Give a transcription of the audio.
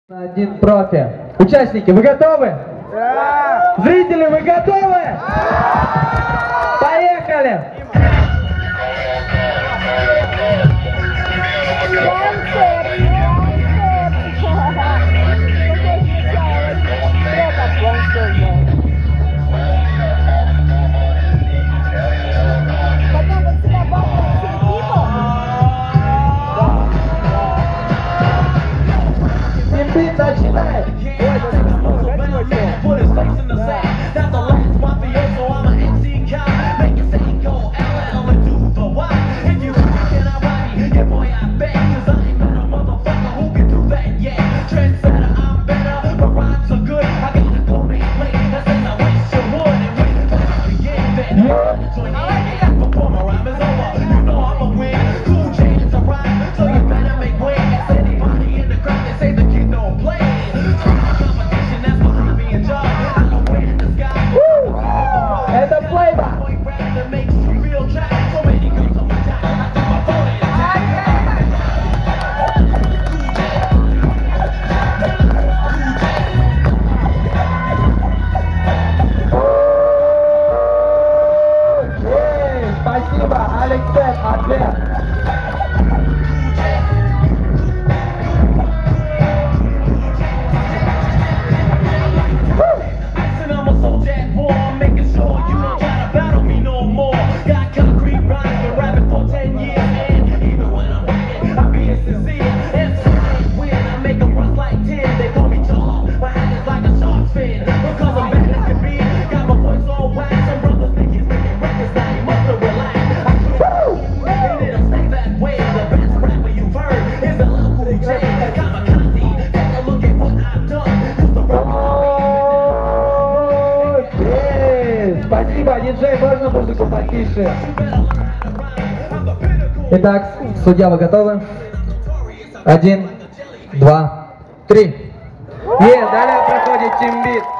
Один профи. Участники, вы готовы? Да! Зрители, вы готовы? Поехали! Бит начинает! Это плейбэк! Спасибо, Алексей, ответ! Спасибо, диджей, можно музыку потише? Итак, судья, вы готовы? 1, 2, 3. Далее проходит тимбит.